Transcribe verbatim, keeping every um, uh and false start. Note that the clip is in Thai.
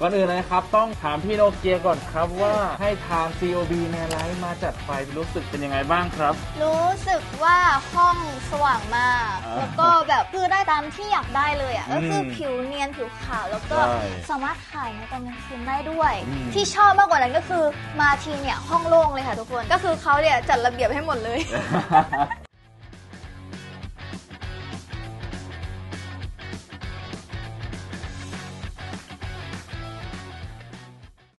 ก่อนอื่นนะครับต้องถามพี่โนเกียก่อนครับว่าให้ทาง ซี โอ บี ในไลฟ์มาจัดไฟรู้สึกเป็นยังไงบ้างครับรู้สึกว่าห้องสว่างมากแล้วก็แบบคือได้ตามที่อยากได้เลยอ่ะก็คือผิวเนียนผิวขาวแล้วก็สามารถถ่ายในตอนกลางคืนได้ด้วยที่ชอบมากกว่านั้นก็คือมาทีเนี่ยห้องโล่งเลยค่ะทุกคนก็คือเขาเนี่ยจัดระเบียบให้หมดเลย